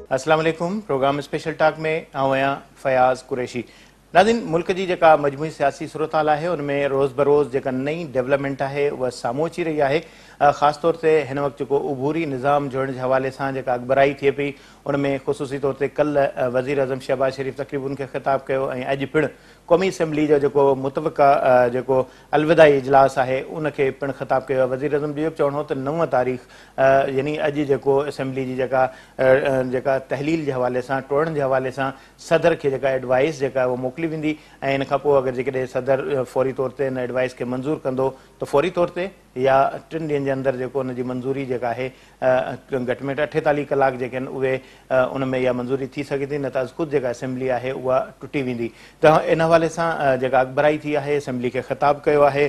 अस्सलाम वालेकुम। Programme special talk में आऊं फयाज कुरैशी। नाज़रीन, मुल्क जी जेका मजमूई सियासी सूरत हाल है उनमें रोज़ बरोज़ जेका नई डेवलपमेंट है वह साम्हूं अची रही है। ख़ास तौर ते हिन वक्त जेको उबूरी निज़ाम जोड़ने के हवाले से जेका अखबराई थिए पई उनमें ख़ुसूसी तौर ते कल वज़ीर आज़म शहबाज शरीफ तकरीब उनके ख़िताब किया। अॼु पिण क़ौमी असैम्बली जो जेको मुतवक़ा जेको अलविदाई इजलास है उनके पिण ख़िताब किया। वज़ीर आज़म जो चवणो हो त 9 तारीख़ यानी अॼु जेको असैम्बली जी जेका तहलील के हवाले से टोड़न के हवाले से सदर के जेका एडवाइस जेका वो मोकली वेंदी ऐं इन खां पोइ अगरि जेकॾहिं सदर फौरी तौर ते इन एडवाइस के मंज़ूर कंदो तो फौरी तौर ते या 3 ॾींहंनि जे अंदरि जेको उन जी मंज़ूरी जेका आहे घटि में घटि 48 कलाक जेके आहिनि उहे उन में इहा मंज़ूरी थी सघे थी, न त ख़ुदि जेका असेंबली आहे उहा टुटी वेंदी। त इन हवाले सां जेका अखबराई थी आहे असेंबली खे ख़िताब कयो आहे।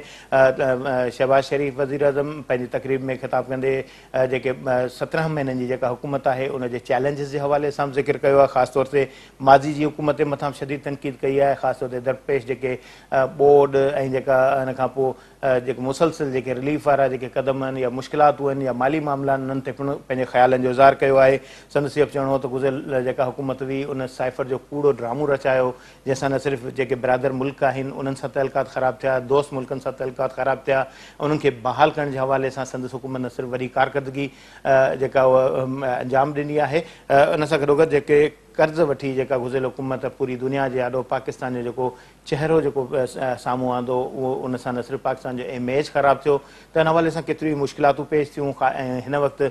शहबाज शरीफ वज़ीर आज़म पंहिंजी तकरीब में ख़िताब कंदे जेके 17 महीननि जी जेका हुकूमत आहे उन जे चैलेंजिस जे हवाले सां ज़िक्र कयो आहे। ख़ासि तौर ते माज़ी जी हुकूमत जे मथां शदीद तनक़ीद कई आहे। ख़ासि तौर ते दरपेश जेके बोर्ड ऐं जेका इन खां पोइ जेके मुसलसिल जेके रिलीफ वारा जेके क़दम आहिनि या मुश्किलातूं आहिनि या माली मामला आहिनि उन्हनि ते पिणु पंहिंजे ख़्यालनि जो इज़हार कयो आहे। संदसि चवणो हो त गुज़िरियल जेका हुकूमत हुई उन साइफ़र जो कूड़ो ड्रामो रचायो जंहिंसां न सिर्फ़ु जेके बिरादर मुल्क आहिनि उन्हनि सां तइल्क़ात ख़राब थिया, दोस्त मुल्कनि सां तइल्क़ात ख़राब थिया, उन्हनि खे बहाल करण जे हवाले सां संदसि हुकूमत न सिर्फ़ु वॾी कारकर्दगी जेका उहा अंजाम ॾिनी आहे, उन सां गॾोगॾु जेके कर्ज़ वठी जेका गुज़िरियल हुकूमत पूरी दुनिया जे आॾो पाकिस्तान जो जेको चहिरो जेको साम्हूं आंदो उहो उन सां न सिर्फ़ु पाकिस्तान जो इमेज ख़राब थियो त इन हवाले सां केतिरियूं मुश्किलातूं पेश थियूं। ऐं हिन वक़्तु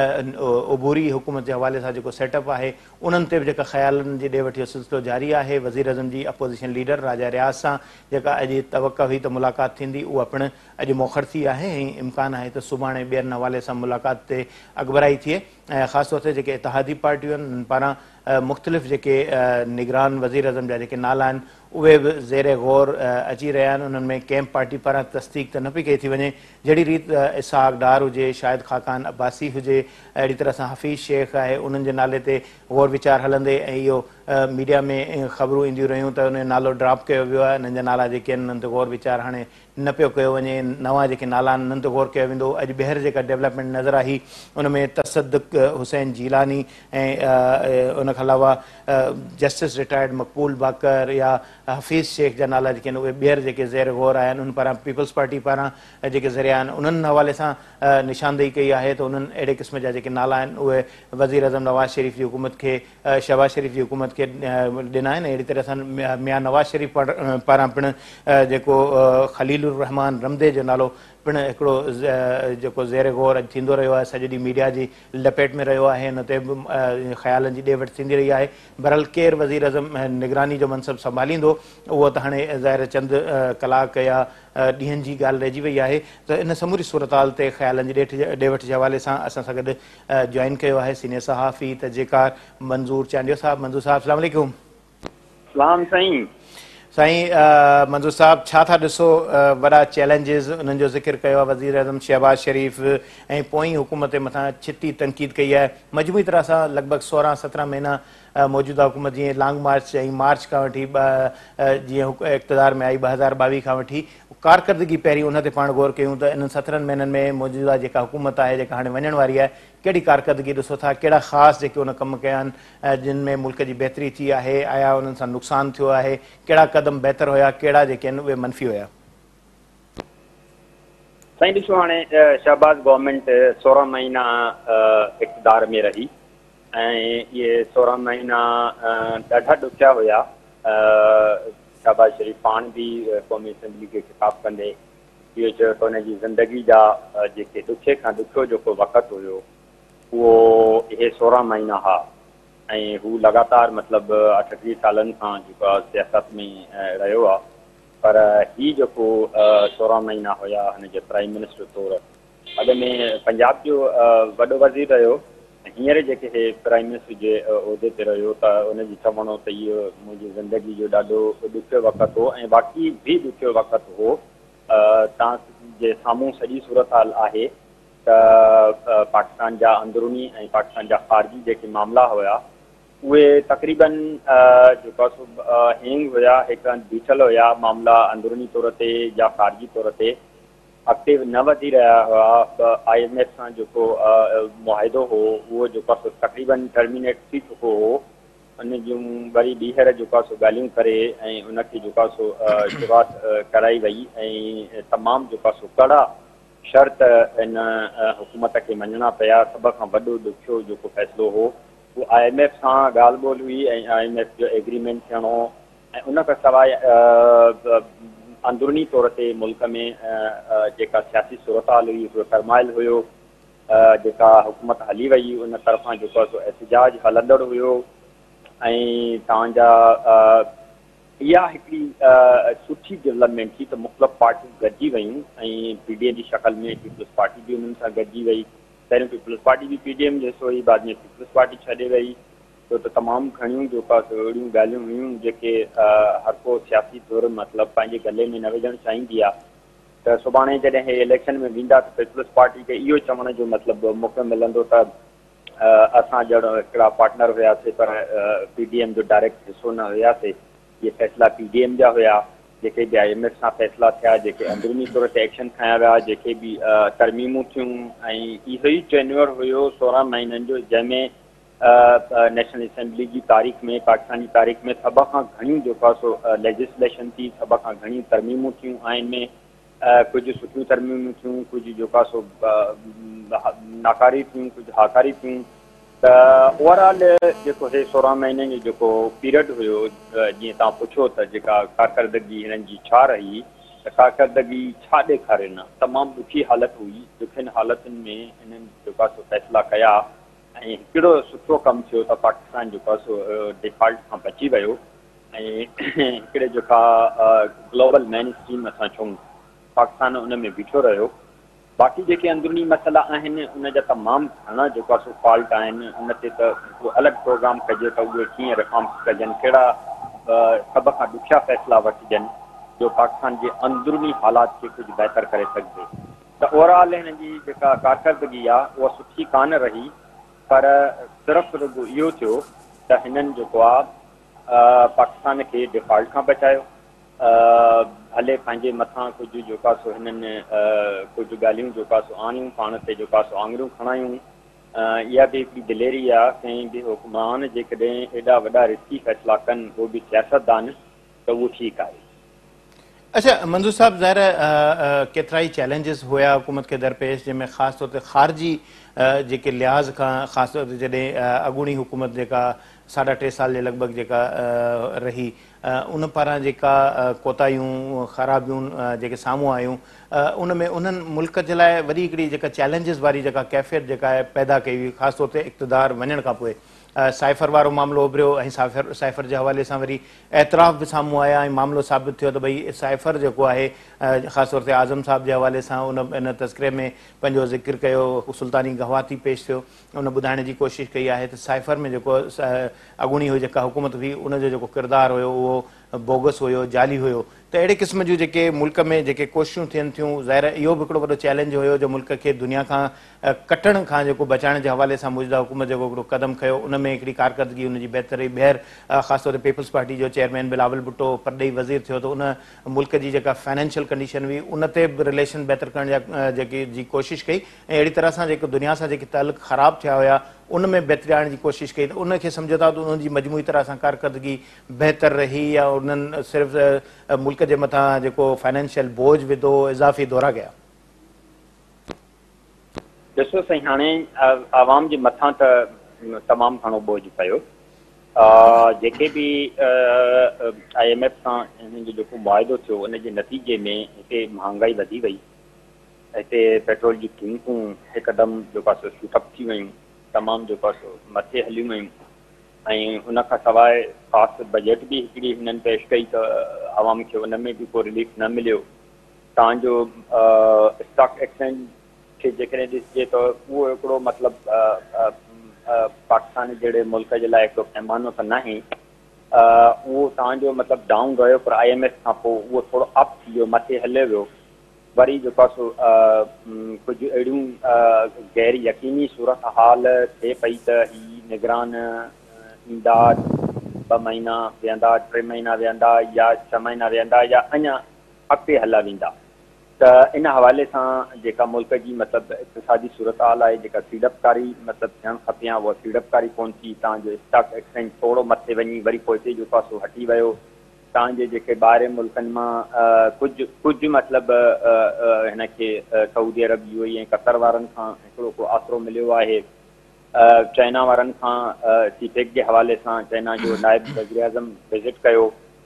उबूरी हुकूमत जे हवाले सां जेको सेटअप आहे उन्हनि ते बि जेका ख़्यालनि जी ॾे वठी जो सिलसिलो जारी आहे। वज़ीर आज़म जी अपोज़िशन लीडर राजा रियाज़ सां जेका अॼु तवक़ा हुई त मुलाक़ात थींदी उहा पिणु अॼु मौख़र थी आहे ऐं इम्कान आहे त सुभाणे ॿियनि हवाले सां मुलाक़ात ते अखबराई थिए। ऐं ख़ासि तौर ते जेके इतिहादी पार्टियूं आहिनि पारां मुख़्तलिफ़ जेके निगरान वज़ीर आज़म जा जेके नाला आहिनि उहे बि ज़ेर गौर अची रहिया आहिनि। उन्हनि में कंहिं पार्टी पारां तस्दीक त न पई कई थी वञे। जहिड़ी रीति इसहाक़ डार हुजे, शाहिद ख़ाक़ान अब्बासी हुजे, अहिड़ी तरह सां हफ़ीज़ शेख आहे उन्हनि जे नाले ते गौर वीचार हलंदे ऐं इहो मीडिया में ख़बरूं ईंदियूं रहियूं त उन जो नालो ड्रॉप कयो वियो आहे। इन्हनि जा नाला जेके आहिनि उन्हनि ते गौर वीचार हाणे न पियो कयो वञे। नवां जेके नाला आहिनि उन्हनि ते गौर कयो वेंदो। अॼु ॿीहर जेका डेवलपमेंट नज़र आई उनमें तसद्दुक़ हुसैन जीलानी ऐं उन खां अलावा जस्टिस रिटायर्ड मक़बूल बाकर या हफ़ीज़ शेख जा नाला जेके आहिनि उहे ॿीहर जेके ज़ेर गौर आया आहिनि उन पारां पीपल्स पार्टी पारां जेके ज़रिया आहिनि उन्हनि हवाले सां निशानदेही कई आहे त उन्हनि अहिड़े क़िस्म जा जेके नाला आहिनि उहे वज़ीर आज़म नवाज़ शरीफ़ जी हुकूमत खे शहबाज शरीफ़ जी हुकूमत खे ॾिना आहिनि। अहिड़ी तरह सां मियां नवाज़ शरीफ़ पारां पिणु जेको ख़लीलुर रहमान रमदे जो नालो पिणु हिकिड़ो जेको ज़ेर गौर अॼु थींदो रहियो आहे, सॼो ॾींहुं मीडिया जी लपेट में रहियो आहे, हिन ते बि ख़्यालनि जी ॾे वठि थींदी रही आहे। बहरहाल केरु वज़ीर आज़म निगरानी जो मनसब संभालींदो उहो त हाणे ज़ाहिर चंद कलाक या ॾींहंनि जी ॻाल्हि रहिजी वई आहे। त इन समूरी सूरत हाल ते ख़्यालनि जी ॾे वठि जे हवाले सां असां सां गॾु जॉइन कयो आहे सीनियर सहाफ़ी तहज़ीक़ार मंज़ूर चांडियो साहब। मंज़ूर साहब अस्सलाम वालेकुम। सलाम साईं। साईं मंज़ूर साहब, छा था ॾिसो वॾा चैलेंजिस उन्हनि जो ज़िक्र कयो आहे वज़ीर आज़म शहबाज शरीफ़ ऐं पोइ हुकूमत जे मथां छिती तनक़ीद कई आहे। मजमूई तरह सां लॻभॻि 16-17 महीना मौजूदा हुकूमत जीअं लॉन्ग मार्च ऐं मार्च खां वठी जीअं इक़्तिदार में आई 2022 खां वठी कारकर्दगी पहिरीं उन ते पाण गौर कयूं त इन्हनि 17 महीननि में मौजूदा जेका हुकूमत आहे जेका हाणे वञण वारी आहे कहिड़ी कारकर्दगी ॾिसो था, कहिड़ा ख़ासि जेके उन कम कया आहिनि जिन में मुल्क जी बहितरी थी आहे, आया उन्हनि सां नुक़सानु थियो आहे, कहिड़ा क़दम बहितर हुया, कहिड़ा जेके आहिनि उहे मनफ़ी हुया? साईं ॾिसो हाणे शहबाज गवर्नमेंट 16 महीना इक़्तिदार में रही ऐं इहे 16 महीना ॾाढा ॾुखिया हुया। शहबाज शरीफ़ पाण बि क़ौमी असैम्बली खे ख़िताब कंदे इहो चयो त हुनजी ज़िंदगी जा जेके ॾुखे खां ॾुखियो जेको वक़्तु हुयो उहो इहे 16 महीना हुआ ऐं हू लगातार मतिलबु 38 सालनि खां जेको आहे सियासत में रहियो आहे। पर हीउ जेको 16 महीना हुया हिनजे प्राइम मिनिस्टर तौरु अॻ में पंजाब जो वॾो वज़ीर रहियो, हींअर जेके हे प्राइम मिनिस्टर जे उहिदे ते रहियो त उनजी चवणो त इहो मुंहिंजी ज़िंदगी जो ॾाढो ॾुखियो वक़्तु हो ऐं बाक़ी बि ॾुखियो वक़्तु हो। तव्हां जे साम्हूं सॼी सूरत हाल आहे त पाकिस्तान जा अंदरूनी ऐं पाकिस्तान जा ख़ारिजी जेके मामला हुया उहे तक़रीबन जेको हेंग हुया, हिकु बीठल हुया मामला अंदरूनी तौर ते या ख़ारिजी तौर ते। अॻिते न वधी रहिया हुआ। IMF सां जेको मुआहिदो हो उहो जेको आहे तक़रीबन टर्मिनेट थी चुको हो। उन जूं वरी ॿीहर जेको आहे ॻाल्हियूं करे ऐं उनखे जेको आहे शुरूआति कराई वई ऐं तमामु जेको आहे कड़ा शर्त इन हुकूमत खे मञणा पिया। सभ खां वॾो ॾुखियो जेको फ़ैसिलो हो उहो IMF सां ॻाल्हि ॿोल हुई ऐं IMF जो एग्रीमेंट थियणो ऐं उन खां सवाइ अंदरूनी तौर ते मुल्क में जेका सियासी सूरत हाल हुई उहो टर्माइल हुयो। जेका हुकूमत हली वई उन तरफ़ां जेको आहे एहतिजाज हलंदड़ हुयो ऐं तव्हांजा इहा हिकिड़ी सुठी डेवलपमेंट थी त मुख़्तलिफ़ पार्टियूं गॾिजी वयूं ऐं PDM जी शक्ल में पीपल्स पार्टी बि उन्हनि सां गॾिजी वई। पहिरियों पीपल्स पार्टी बि PDM जैसो हुई, बाद में पीपल्स पार्टी छॾे वई। छो त तमामु घणियूं जेका अहिड़ियूं ॻाल्हियूं हुयूं जेके हर को सियासी तौरु मतिलबु पंहिंजे गले में न विझणु चाहींदी आहे। त सुभाणे जॾहिं हे इलेक्शन में वेंदा त पीपल्स पार्टी खे इहो चवण जो मतिलबु मौक़ो मिलंदो त असां ॼण हिकिड़ा पार्टनर हुयासीं पर PDM जो डायरेक्ट हिसो न हुयासीं। इहे फ़ैसिला PDM जा हुया। जेके बि IMF सां फ़ैसिला थिया, जेके अंदरूनी तौर ते एक्शन खयां विया, जेके बि तरमीमूं थियूं ऐं इहो ई टेन्योर हुयो 16 महीननि जो जंहिंमें नेशनल असेंबली जी तारीख़ में पाकिस्तान जी तारीख़ में सभ खां घणियूं जेको आहे सो लेजिस्लेशन थी, सभ खां घणियूं तरमीमूं थियूं ऐं इनमें कुझु सुठियूं तरमीमूं थियूं, कुझु जेको आहे सो नाकारी थियूं, कुझु हाकारी थियूं। त ओवरऑल जेको हे 16 महीननि जो जेको पीरियड हुयो, जीअं तव्हां पुछो त जेका कारकरदगी हिननि जी छा रही, त कारकरदगी छा ॾेखारे न, तमामु ॾुखी हालत हुई। ॾुखियुनि हालतुनि में हिननि जेको आहे सो फ़ैसिला कया ऐं हिकिड़ो सुठो कमु थियो त पाकिस्तान जेको आहे सो डिफॉल्ट खां बची वियो ऐं हिकिड़े जेका ग्लोबल मेन स्ट्रीम असां चऊं पाकिस्तान उन में बीठो रहियो। बाक़ी जेके अंदरूनी मसइला आहिनि उन जा तमामु घणा जेको आहे सो फॉल्ट आहिनि। उन ते त हिकिड़ो अलॻि प्रोग्राम कजे त उहे कीअं रिफॉर्म्स कजनि, कहिड़ा सभ खां ॾुखिया फ़ैसिला वठिजनि जो पाकिस्तान जे अंदरूनी हालात खे कुझु बहितर करे सघिजे। त ओवरऑल हिन जी जेका कारकरदगी आहे उहा सुठी कान रही, पर सिर्फ़ु रुॻो इहो थियो त हिननि जेको आहे पाकिस्तान खे डिफॉल्ट खां बचायो। भले पंहिंजे मथां कुझु जेको आहे सो हिननि कुझु ॻाल्हियूं जेको आहे सो आणियूं, पाण ते जेको आहे सो आङिरियूं खणायूं। इहा बि हिकिड़ी दिलेरी आहे। कंहिं बि हुकमान जेकॾहिं एॾा वॾा रिस्की फ़ैसिला कनि, उहो बि सियासतदान, त उहो ठीकु आहे। अच्छा मंजूर साहब, ज़ाहिर केतिरा ई चैलेंजिस हुया हुकूमत खे दरपेश, जंहिंमें ख़ासि तौर ते ख़ारजी जेके लिहाज़ खां ख़ासि तौर ते जॾहिं अॻूणी हुकूमत जेका 3.5 साल जे लॻभॻि जेका रही, उन पारां जेका कोताहियूं ख़राबियूं जेके साम्हूं आयूं, उन में उन्हनि मुल्क जे लाइ वरी हिकिड़ी जेका चैलेंजिस वारी जेका कैफ़ियत जेका आहे पैदा कई हुई, ख़ासि तौर ते इक़्तिदार वञण खां पोइ। साइफ़र वारो मामिलो उभरियो ऐं साइफ़र जे हवाले सां वरी एतिराफ़ बि साम्हूं आया ऐं मामिलो साबित थियो त भई साइफ़र जेको आहे ख़ासि तौर ते आज़म साहब जे हवाले सां उन इन तस्करे में पंहिंजो ज़िक्र कयो, सुल्तानी गवाती पेश थियो, उन ॿुधाइण जी कोशिशि कई आहे त साइफ़र में जेको अॻूणी हुई जेका हुकूमत हुई उनजो जेको किरदारु हुयो उहो बोगस हुयो, जाली हुयो। त अहिड़े क़िस्म जूं जेके मुल्क में जेके कोशिशूं थियनि थियूं, ज़ाहिर इहो बि हिकिड़ो वॾो चैलेंज हुयो जो मुल्क खे दुनिया खां कटण खां जेको बचाइण जे हवाले सां मौजूदा हुकूमत जेको हिकिड़ो क़दम खयो, उन में हिकिड़ी कारकरदगी हुनजी बहितरी। ॿीहर ख़ासि तौर ते पीपल्स पार्टी जो चेयरमैन बिलावल भुट्टो परॾेही वज़ीर थियो त उन मुल्क जी जेका फाइनेंशियल कंडीशन हुई उन ते बि रिलेशन बहितर करण जा जेकी जी कोशिशि कई ऐं अहिड़ी तरह सां जेके दुनिया सां जेके तालुक ख़राब थिया हुया उन में बहितरी आणण जी कोशिशि कई। त उनखे सम्झो था त उनजी मजमूई तरह सां कारकरदगी बहितर रही या उन्हनि सिर्फ़ु मुल्क जे मथां जेको फाइनेंशियल बोझ विधो, इज़ाफ़ी दौरा कया? ॾिसो साईं, हाणे आवाम जे मथां त तमामु घणो बोझ पियो। जेके बि IMF सां हिननि जो जेको मुआहिदो थियो उन जे नतीजे में हिते महांगाई वधी वई, हिते पेट्रोल जी क़ीमतूं हिकदमि जेको आहे शूटअप थी वयूं, तमामु जेको आहे मथे हलियूं वयूं ऐं उन खां सवाइ ख़ासि बजट बि हिकिड़ी हिननि पेश कई त आवाम खे उन में बि को रिलीफ न मिलियो। तव्हांजो स्टॉक एक्सचेंज खे जेकॾहिं ॾिसिजे त उहो हिकिड़ो मतिलबु पाकिस्तान जहिड़े मुल्क जे लाइ हिकिड़ो पैमानो त नाहे। उहो तव्हांजो मतिलबु डाउन रहियो, पर IMF खां पोइ उहो थोरो अप थी वियो, मथे हले वियो। वरी जेको आहे सो कुझु अहिड़ियूं गैर यकीनी सूरत हाल थिए पई त ही निगरान ईंदा, 2 महीना वेहंदा, 3 महीना वेहंदा या 6 महीना वेहंदा या अञा अॻिते हला वेंदा। त इन हवाले सां जेका मुल्क जी मतिलबु इक़्तिसादी सूरत हाल आहे, जेका सीड़पकारी मतिलबु थियणु खपे हा, उहा सीड़पकारी कोन थी। तव्हांजो स्टॉक एक्सचेंज थोरो मथे वञी वरी पोइ हिते जेको आहे सो हटी वियो। तव्हांजे जेके ॿाहिरि मुल्कनि मां कुझु मतिलबु हिनखे सऊदी अरब, यूएई ऐं कतर वारनि खां हिकिड़ो को आसिरो मिलियो आहे। चाइना वारनि खां सीपेक जे हवाले सां चाइना जो नाइब वज़ीर आज़म विज़िट कयो।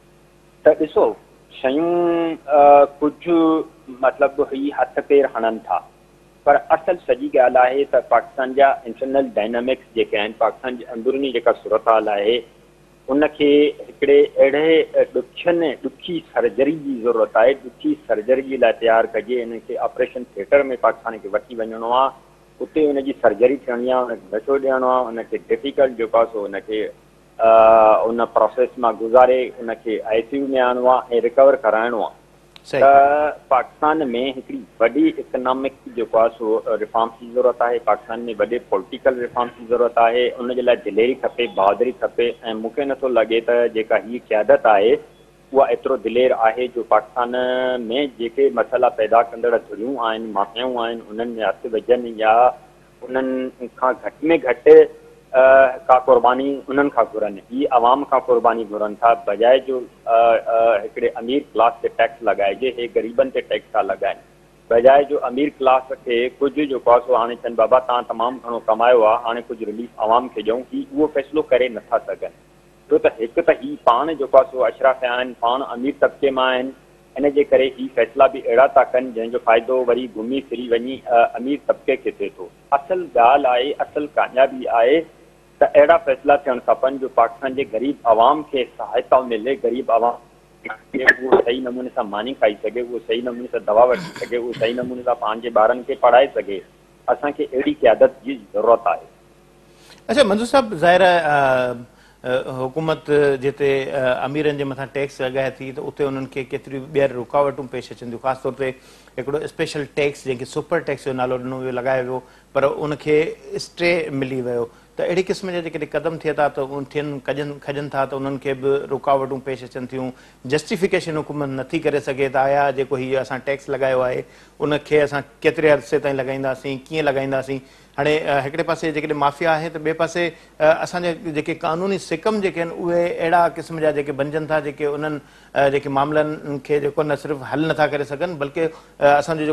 त ॾिसो शयूं कुझु मतिलबु ही हथ पेर हणनि था, पर असल सॼी ॻाल्हि आहे त पाकिस्तान जा इंटरनल डायनामिक्स जेके आहिनि, पाकिस्तान जी अंदरूनी जेका सूरत हाल आहे, उनखे हिकिड़े अहिड़े ॾुखी सर्जरी जी ज़रूरत आहे। ॾुखी सर्जरी जे लाइ तयारु कजे। इनखे ऑपरेशन थिएटर में पाकिस्तान खे वठी वञिणो आहे, उते उनजी सर्जरी थियणी आहे, उनखे नशो ॾियणो आहे, उनखे डिफिकल्ट जेको आहे सो उनखे उन प्रोसेस मां गुज़ारे उनखे ICU में आणणो आहे ऐं रिकवर कराइणो आहे। त पाकिस्तान में हिकिड़ी वॾी इकनॉमिक जेको आहे सो रिफॉर्म्स जी ज़रूरत आहे। पाकिस्तान में वॾे पॉलिटिकल रिफॉर्म्स जी ज़रूरत आहे। उनजे लाइ दिलेरी खपे, बहादुरी खपे। ऐं मूंखे नथो लॻे त जेका हीअ क़यादत आहे उहा एतिरो दिलेर आहे जो पाकिस्तान में जेके मसइला पैदा कंदड़ धुरियूं आहिनि, माफ़ियाऊं आहिनि, उन्हनि में हथु विझनि या उन्हनि खां घटि में घटि का क़ुर्बानी उन्हनि खां घुरनि। ही आवाम खां क़ुर्बानी घुरनि था, बजाए जो हिकिड़े अमीर क्लास ते टैक्स लॻाइजे, हे ग़रीबनि ते टैक्स था लॻाइनि। बजाए जो अमीर क्लास खे कुझु जेको आहे सो हाणे चवनि बाबा तव्हां तमामु घणो कमायो आहे, हाणे कुझु रिलीफ आवाम खे ॾियूं, ही उहो फ़ैसिलो करे नथा सघनि। छो त हिकु त ही पाण जेको आहे सो अशराफ़ आहिनि, पाण अमीर तबिके मां आहिनि, इन जे करे ही फ़ैसिला बि अहिड़ा था कनि जंहिंजो फ़ाइदो वरी घुमी फिरी वञी अमीर तबिके खे थिए थो। असल ॻाल्हि आहे, असल कामयाबी आहे त अहिड़ा फ़ैसिला थियणु खपनि जो पाकिस्तान जे ग़रीब आवाम खे सहायता मिले, ग़रीब आवाम उहो सही नमूने सां मानी खाई सघे, उहो सही नमूने सां दवा वठी सघे, उहो सही नमूने सां पंहिंजे ॿारनि खे पढ़ाए सघे। असांखे अहिड़ी क़यादत जी ज़रूरत आहे। अच्छा मंजूर साहब, ज़ाहिर हुकूमत जिते अमीरनि जे मथां टैक्स लॻाए थी त उते उन्हनि खे केतिरियूं ॿीहर रुकावटूं पेश अचनि थियूं। ख़ासि तौर ते हिकिड़ो स्पेशल टैक्स जंहिंखे सुपर टैक्स जो नालो ॾिनो वियो, लॻायो वियो, पर उनखे स्टे मिली वियो। त अहिड़ी क़िस्म जा जेके क़दम थिए था त थियनि खजनि था त उन्हनि खे बि रुकावटूं पेश अचनि थियूं। जस्टिफिकेशन हुकूमत नथी करे सघे त आया जेको हीअ असां टैक्स लॻायो आहे उनखे असां केतिरे अरसे ताईं लॻाईंदासीं, कीअं लॻाईंदासीं। हाणे हिकिड़े पासे जेकॾहिं माफ़िया आहे त ॿिए पासे असांजे जेके क़ानूनी सिकम जेके आहिनि उहे अहिड़ा क़िस्म जा जेके बणजनि था जेके उन्हनि जेके मामलनि खे जेको न सिर्फ़ु हल नथा करे सघनि बल्कि असांजो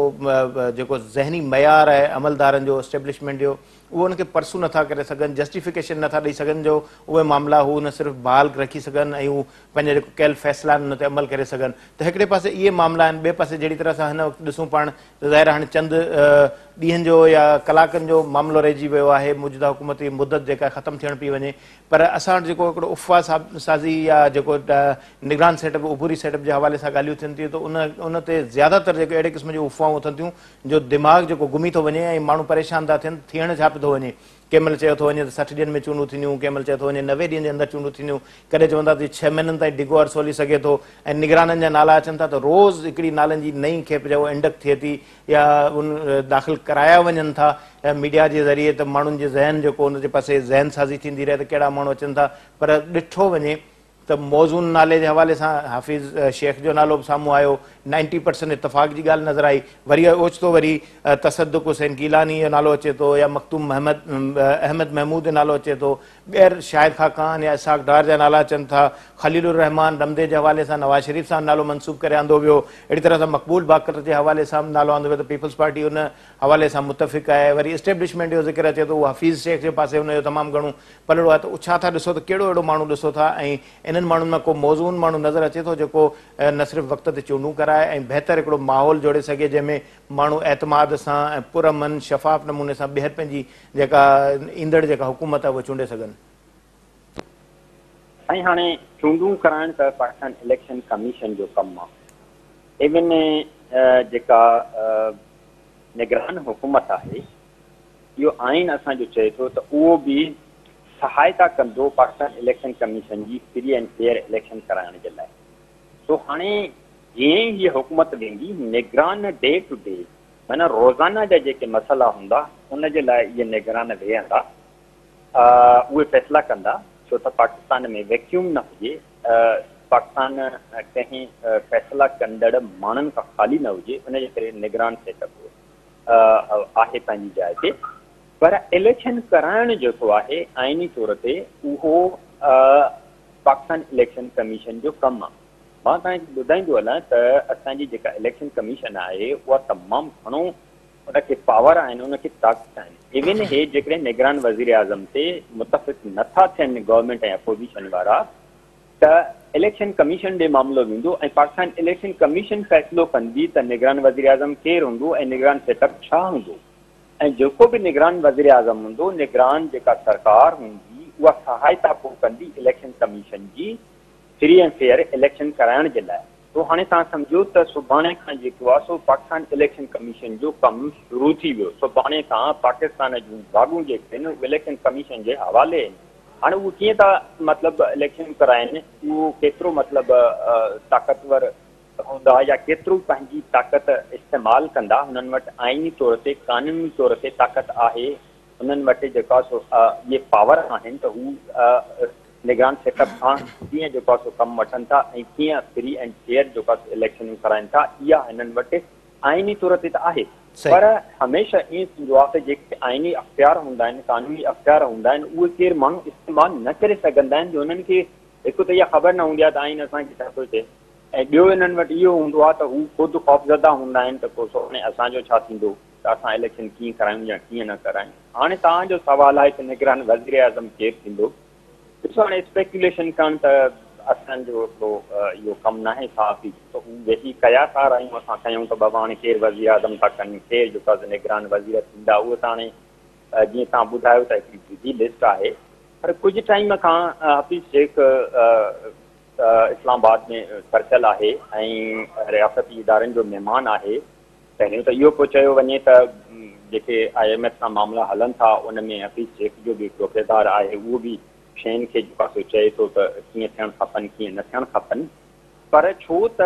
जेको ज़हनी मयार आहे अमलदारनि जो, एस्टेब्लिशमेंट जो, उहो उनखे परसू नथा करे सघनि, जस्टिफिकेशन नथा ॾेई सघनि जो उहे मामला हू न सिर्फ़ु बहाल रखी सघनि ऐं हू पंहिंजा जेको कयल फ़ैसिला आहिनि उन ते अमल करे सघनि। त हिकिड़े पासे इहे मामला आहिनि, ॿिए पासे जहिड़ी तरह सां हिन वक़्तु ॾिसूं पाण ज़ाहिर हाणे चंद ॾींहंनि जो या कलाकनि जो मामिलो रहिजी वियो आहे, मौजूदा हुकूमत जी मुदत जेका ख़तमु थियण पई वञे, पर असां वटि जेको हिकिड़ो उफ़वा साज़ी या जेको निगरान सेटअप, उबूरी सेटअप जे हवाले सां ॻाल्हियूं थियनि थियूं त उन ते ज़्यादातर जेके अहिड़े क़िस्म जूं उफ़वाऊं थियनि थियूं जो दिमाग़ जेको घुमी थो वञे ऐं माण्हू परेशान था थियनि। थियण छा पियो थो वञे, कंहिं महिल चयो थो वञे त 60 ॾींहंनि में चूंडूं थींदियूं, कंहिं महिल चयो थो वञे 90 ॾींहंनि जे अंदरि चूंडूं थींदियूं, कॾहिं चवंदा त 6 महीननि ताईं डिघो अरसो हली सघे थो ऐं निगराननि जा नाला अचनि था त रोज़ हिकिड़ी नालनि जी नई खेप जो इंडक थिए थी या उन दाख़िल कराया वञनि था मीडिया जे ज़रिए त माण्हुनि जे ज़हन जेको उनजे पासे ज़हन साज़ी थींदी रहे त कहिड़ा माण्हू अचनि था। पर ॾिठो वञे त मौज़ून नाले जे हवाले सां हाफ़िज़ शेख जो नालो बि साम्हूं आयो, 90% इतफ़ाक़ जी ॻाल्हि नज़र आई। वरी ओचितो वरी तसद्दुक़ हुसैन कीलानी जो नालो अचे थो या मखतूम अहमद महमूद जो नालो अचे थो, ॿीहर शाहिद खाकान या इसाक डार जा नाला अचनि था, ख़लीलुर रहमान रमदे जे हवाले सां नवाज़ शरीफ़ सां नालो मनसूब करे आंदो वियो, अहिड़ी तरह सां मक़बूल बाकर जे हवाले सां नालो आंदो वियो त पीपल्स पार्टी उन हवाले सां मुतफ़िक़ आहे। वरी एस्टेब्लिशमेंट जो ज़िक्र अचे थो, उहो हफ़ीज़ शेख जे पासे हुनजो तमामु घणो पलड़ो आहे। त छा था ॾिसो त कहिड़ो अहिड़ो माण्हू ॾिसो था ऐं इन्हनि माण्हुनि मां को मौज़ून माण्हू नज़र अचे थो जेको न सिर्फ़ु वक़्त ते चूंडूं कराए ऐं बहितर हिकिड़ो माहौल जोड़े सघे जंहिंमें माण्हू एतमाद सां ऐं पुरअमन शफ़ाफ़ नमूने सां ॿीहर पंहिंजी जेका ईंदड़ जेका हुकूमत आहे उहा चूंडे सघनि। ऐं हाणे चूंडूं कराइण त पाकिस्तान इलेक्शन कमीशन जो कमु आहे। इवन जेका निगरान हुकूमत आहे इहो आइन असांजो चए थो त उहो बि सहायता कंदो पाकिस्तान इलेक्शन कमीशन जी फ्री एंड फेयर इलेक्शन कराइण जे लाइ। सो हाणे जीअं ई हीअ हुकूमत वेंदी, निगरान डे टू डे माना रोज़ाना जा जेके मसइला हूंदा उन जे लाइ इहे निगरान वेहंदा, उहे फ़ैसिला कंदा छो त पाकिस्तान में वैक्यूम न हुजे। पाकिस्तान कंहिं फ़ैसिला कंदड़ माण्हुनि खां ख़ाली न हुजे, उनजे करे निगरान सेटअप आहे पंहिंजी जाइ ते। पर इलेक्शन कराइण जेको आहे आइनी तौर ते उहो पाकिस्तान इलेक्शन कमीशन जो कमु आहे। मां तव्हांखे ॿुधाईंदो हलां त असांजी जेका इलेक्शन कमीशन आहे उहा तमामु घणो उनखे पावर आहिनि, उनखे ताक़त आहिनि। इवन हे जेकॾहिं निगरान वज़ीर आज़म ते मुतफ़िक़ नथा थियनि गवर्नमेंट ऐं अपोज़िशन वारा, त इलेक्शन कमीशन ॾे मामिलो वेंदो ऐं पाकिस्तान इलेक्शन कमीशन फ़ैसिलो कंदी त निगरान वज़ीर आज़म केरु हूंदो ऐं निगरान सेटअप छा हूंदो। ऐं जेको बि निगरान वज़ीर आज़म हूंदो, निगरान जेका सरकार हूंदी उहा सहायता पोइ कंदी इलेक्शन कमीशन जी फ्री एंड फेयर इलेक्शन कराइण जे लाइ। तो हाणे तव्हां सम्झो त सुभाणे खां जेको आहे सो पाकिस्तान इलेक्शन कमीशन जो कमु शुरू थी वियो। सुभाणे खां पाकिस्तान जूं बागूं जेके आहिनि उहे इलेक्शन कमीशन जे हवाले आहिनि। हाणे उहे कीअं था मतिलबु इलेक्शन कराइनि, उहो केतिरो मतिलबु ताक़तवर हूंदा या केतिरो पंहिंजी ताक़त इस्तेमालु कंदा, हुननि वटि आइनी तौर ते क़ानूनी तौर ते ताक़त आहे, हुननि वटि जेको आहे सो इहे पावर आहिनि त हू निगरान सेटअप खां कीअं जेको आहे सो कमु वठनि था ऐं कीअं फ्री एंड फेयर जेको आहे इलेक्शनूं कराइनि था, इहा हिननि वटि आइनी तौर ते त आहे। पर हमेशह ईअं थींदो आहे त जेके आइनी अख़्तियार हूंदा आहिनि, क़ानूनी अख़्तियार हूंदा आहिनि, उहे केरु माण्हू इस्तेमालु न करे सघंदा आहिनि जो हुननि खे हिकु त इहा ख़बर न हूंदी आहे त आइन असांखे छा थो थिए, ऐं ॿियो हिननि वटि इहो हूंदो आहे त हू ख़ुदि ख़ौफ़ज़दा हूंदा आहिनि त पोइ हाणे असांजो छा थींदो, त असां इलेक्शन कीअं करायूं या कीअं न करायूं। हाणे तव्हांजो सुवालु आहे त निगरान वज़ीर आज़म केरु थींदो। ॾिसो हाणे स्पेकुलेशन करणु त असांजो हिकिड़ो इहो कमु न आहे साफ़ी, त हू वेही कया था रहियूं असां कयूं त बाबा हाणे केरु वज़ीर आज़म था कनि, केरु जेको आहे निगरान वज़ीर थींदा, उहो त हाणे जीअं तव्हां ॿुधायो त हिकिड़ी बिजी लिस्ट आहे। पर कुझु टाइम खां हफ़ीज़ शेख इस्लामाबाद में सर्कल आहे ऐं रियासती इदारनि जो महिमान आहे। पहिरियों त इहो पोइ चयो वञे त जेके IMF सां मामला हलनि था उन में हफ़ीज़ शेख जो बि हिकिड़ो किरदारु आहे, उहो बि शयुनि खे जेको आहे चए थो त कीअं थियणु खपनि कीअं न थियणु खपनि। पर छो त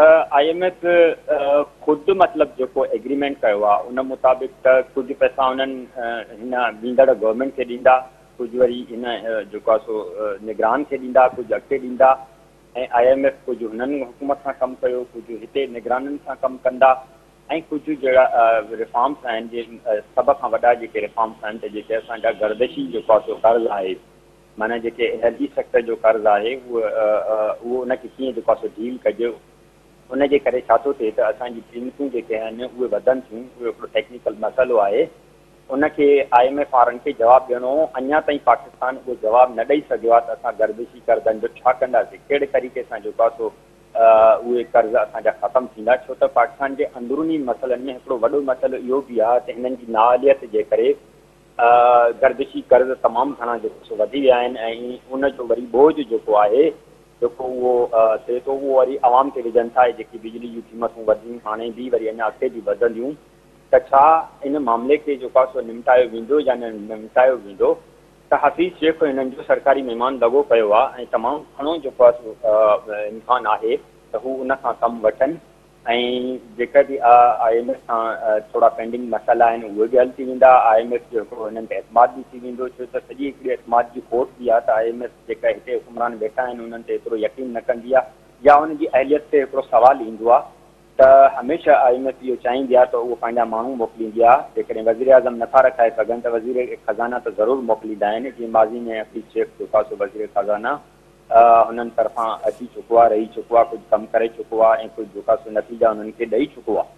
IMF ख़ुदि मतिलबु जेको एग्रीमेंट कयो आहे उन मुताबिक़ त कुझु पैसा उन्हनि हिन ॾींदड़ गवर्नमेंट खे ॾींदा, कुझु वरी हिन जेको आहे सो निगरान खे ॾींदा, कुझु अॻिते ॾींदा, ऐं IMF कुझु हुननि हुकूमत सां कमु कयो, कुझु हिते निगराननि सां कमु कंदा, ऐं कुझु जहिड़ा रिफॉर्म्स आहिनि जे सभ खां वॾा जेके रिफॉर्म्स आहिनि त जेके असांजा गर्दिशी जेको आहे सो कर्ज़ु आहे, माना जेके एनर्जी सेक्टर जो कर्ज़ु आहे उहो उनखे कीअं जेको आहे सो डील कजे। उनजे करे छा थो थिए त असांजी कीमतूं जेके आहिनि उहे वधनि थियूं, उहो हिकिड़ो टेक्निकल मसइलो आहे। उनखे IMF वारनि खे जवाबु ॾियणो, अञा ताईं पाकिस्तान उहो जवाबु न ॾेई सघियो आहे त असां गर्दिशी कर्ज़नि जो छा कंदासीं, कहिड़े तरीक़े सां जेको आहे सो उहे कर्ज़ असांजा ख़तमु थींदा। छो त पाकिस्तान जे अंदरूनी मसइलनि में हिकिड़ो वॾो मसइलो इहो बि आहे त हिननि जी नाअहलियत जे करे गर्दिशी कर्ज़ तमामु घणा जेको सो वधी विया आहिनि ऐं उनजो वरी बोझ जेको आहे जेको उहो थिए थो उहो वरी आवाम खे विझनि था। जेकी बिजली जूं क़ीमतूं वधियूं हाणे बि वरी अञा अॻिते बि वधंदियूं, त छा इन मामले खे जेको आहे सो निपटायो वेंदो या न निपटायो वेंदो। त हफ़ीज़ शेख हिननि जो सरकारी महिमान लॻो पियो आहे ऐं तमामु घणो जेको आहे सो इम्कानु आहे त हू उन खां कमु वठनि ऐं जेका बि IMF सां थोरा पेंडिंग मसइला आहिनि उहे बि हल थी वेंदा। IMF जो हिकिड़ो हिननि ते एतमाद बि थी वेंदो, छो त सॼी हिकिड़ी एतमाद जी खोट बि आहे त IMF जेका हिते हुकुमरान वेठा आहिनि उन्हनि ते एतिरो यकीन न कंदी आहे या उनजी अहलियत ते हिकिड़ो सुवालु ईंदो आहे। त हमेशह IMF इहो चाहींदी आहे त उहो पंहिंजा माण्हू मोकिलींदी आहे। जेकॾहिं वज़ीर आज़म नथा रखाए सघनि त वज़ीर ख़ज़ाना त ज़रूरु मोकिलींदा आहिनि, जीअं माज़ी में हफ़ीज़ शेख जेको आहे सो वज़ीर ख़ज़ाना हुननि तरफ़ां अची चुको आहे, रही चुको आहे, कुझु कमु करे चुको आहे ऐं कुझु जेका सो नतीजा हुननि खे ॾेई चुको आहे।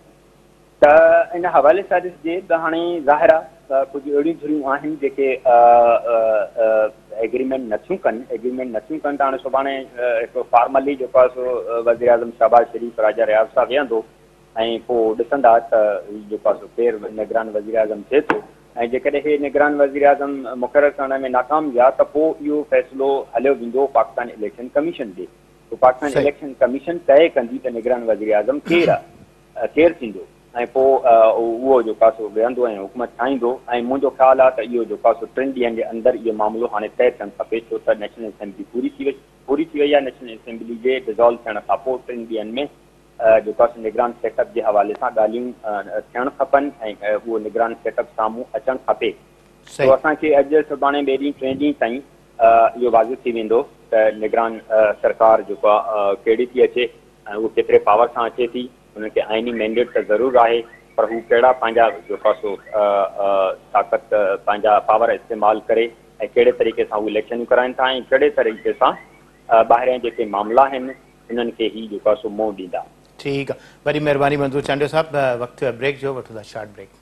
त इन हवाले सां ॾिसिजे त हाणे ज़ाहिर आहे कुझु अहिड़ियूं थोरियूं आहिनि जेके एग्रीमेंट नथियूं कनि त हाणे सुभाणे हिकिड़ो फॉर्मली जेको आहे सो वज़ीर आज़म शहबाज शरीफ़ राजा रियाज़ सां वेहंदो ऐं पोइ ॾिसंदा त जेको आहे सो केरु निगरान वज़ीर आज़म थिए थो ऐं जेकॾहिं हे निगरान वज़ीर आज़म मुक़ररु करण में नाकाम विया त पोइ इहो फ़ैसिलो हलियो वेंदो पाकिस्तान इलेक्शन कमीशन ॾे। पाकिस्तान इलेक्शन कमीशन तइ कंदी त निगरान वज़ीर आज़म केरु थींदो ऐं पोइ उहो जेको आहे सो वेहंदो ऐं हुकूमत ठाहींदो। ऐं मुंहिंजो ख़्यालु आहे त इहो जेको आहे सो 3 ॾींहंनि जे अंदरि इहो मामिलो हाणे तइ थियणु खपे, छो त नेशनल असेंबली पूरी थी वई आहे। नेशनल असेंबली जे डिज़ोल्व थियण खां पोइ 3 ॾींहंनि में जेको आहे निगरान सेटअप जे हवाले सां ॻाल्हियूं थियणु खपनि ऐं उहो निगरान सेटअप साम्हूं अचणु खपे। तो असांखे अॼु सुभाणे ॿिए ॾींहुं 3 ॾींहं ताईं इहो वाज़िब थी वेंदो निगरान सरकार जो कहिड़ी थी अचे ऐं उहो केतिरे पावर सां अचे थी, उनखे आइनी मैंडेट त ज़रूरु आहे, पर हू कहिड़ा पंहिंजा सो ताक़त पंहिंजा पावर इस्तेमालु करे ऐं कहिड़े तरीक़े सां हू इलेक्शन कराइनि था ऐं कहिड़े तरीक़े सां ॿाहिरियां जेके मामला आहिनि इन्हनि खे ई सो मुंहुं ॾींदा। ठीकु आहे, वरी महिरबानी मंज़ूर चांडियो साहब। वक़्तु ब्रेक जो, वठूं था शॉर्ट ब्रेक।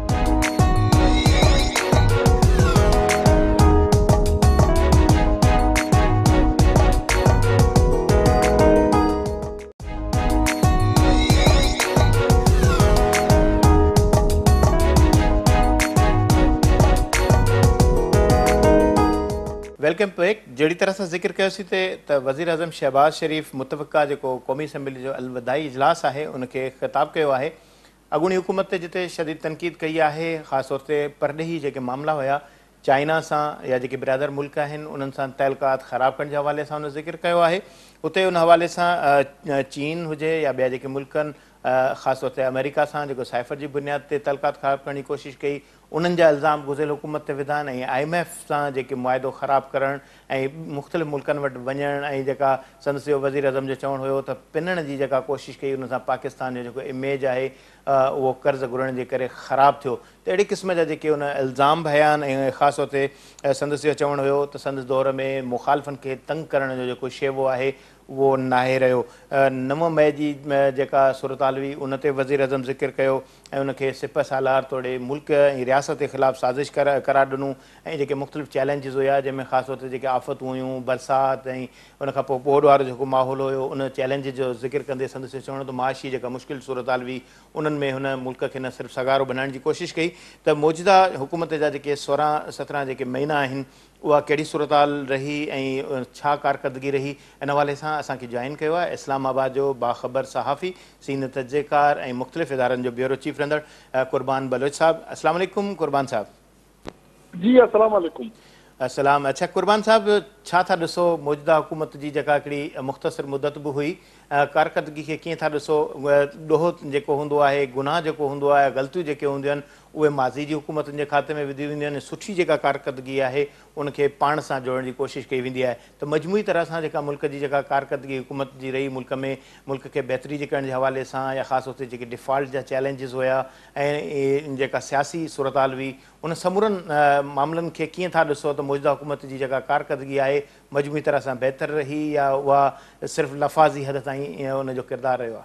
Welcome back. जहिड़ी तरह सां ज़िक्र कयोसीं त वज़ीर अज़म शहबाज़ शरीफ़ मुतफ़क़ा जेको क़ौमी असम्बली जो अलविदाई इजलास आहे उनखे ख़िताब कयो आहे। अॻूणी हुकूमत ते जिते शदीद तनक़ीद कई आहे, ख़ासि तौर ते परॾेही जेके मामला हुया चाइना सां या जेके बिरादर मुल्क आहिनि उन्हनि सां तइलुक़ात ख़राब करण जे हवाले सां उन ज़िक्र कयो आहे। उते उन हवाले सां चीन हुजे या ॿिया जेके मुल्क आहिनि, ख़ासि तौर ते अमेरिका सां जेको साइफ़र जी बुनियाद ते तइलुक़ात ख़राब करण जी कोशिशि कई, उन्हनि जा इल्ज़ाम गुज़िरियल हुकूमत ते विधा ऐं IMF सां जेके मुआदो ख़राबु करणु ऐं मुख़्तलिफ़ मुल्कनि वटि वञणु ऐं जेका संदसि वज़ीर अज़म जो चवणु हुयो त पिनण जी जेका कोशिशि कई उन सां पाकिस्तान जो जेको इमेज आहे उहो कर्ज़ घुरण जे करे ख़राबु थियो। त अहिड़े क़िस्म जा जेके उन इल्ज़ाम बयान ऐं ख़ासि तौर ते संदसि जो चवणु हुयो त संदसि दौर में मुख़ालिफ़नि खे तंग करण जो जेको शेवो आहे उहो नाहे रहियो। 9 मई जी जेका सूरत हुई उन ते वज़ीर अज़म ज़िक्र कयो ऐं उनखे सिपह सालार तोड़े मुल्क ऐं रियासत जे ख़िलाफ़ु साज़िश करार ॾिनूं ऐं जेके मुख़्तलिफ़ चैलेंजिस हुया जंहिंमें ख़ासि तौर ते जेके आफ़तूं हुयूं, बरसाति ऐं उनखां पोइ ॿोॾि वारो जेको माहौल हुयो, उन चैलेंज जो ज़िक्र कंदे संदसि चवणु त माशी जेका मुश्किल सूरत हुई उन्हनि में हुन मुल्क खे न सिर्फ़ु सगारो बनाइण जी कोशिशि कई त मौजूदा हुकूमत जा जेके 16-17 जेके महीना आहिनि उहा कहिड़ी सूरत रही ऐं छा कारकर्दगी रही, इन हवाले सां असांखे जॉइन कयो आहे इस्लामाबाद जो बाख़बर सहाफ़ी, सीनियर तजुज़ेकार ऐं मुख़्तलिफ़ इदारनि जो ब्यूरो चीफ रहंदड़ कुर्बान बलोच साहब। अस्सलाम वालेकुम कुर्बान साहब। जी अस्सलाम वालेकुम। अस्सलाम। अच्छा कुर्बान साहब, छा था ॾिसो मौजूदा हुकूमत जी जेका हिकिड़ी मुख़्तसिर मुदत बि हुई, कारकर्दगी खे कीअं था ॾिसो? ॾोहो जेको हूंदो आहे, गुनाह जेको हूंदो आहे, ग़लतियूं जेके हूंदियूं आहिनि उहे माज़ी जी हुकूमतुनि जे खाते में विधी वेंदियूं आहिनि, सुठी जेका कारकर्दगी आहे उनखे पाण सां जोड़ण जी कोशिशि कई वेंदी आहे। त मजमूई तरह सां जेका मुल्क जी जेका कारकर्दगी हुकूमत जी रही मुल्क में, मुल्क खे बहितरी जे करण जे हवाले सां या ख़ासि तौर ते जेके डिफ़ॉल्ट जा चैलेंजिस हुया ऐं जेका सियासी सूरत हुई, उन समूरनि मामलनि खे कीअं था ॾिसो त मौजूदा हुकूमत जी जेका कारकर्दगी आहे मजमूई तरह सां बहितर रही या उहा सिर्फ़ु लफ़ाज़ी हद ताईं उनजो किरदारु रहियो आहे?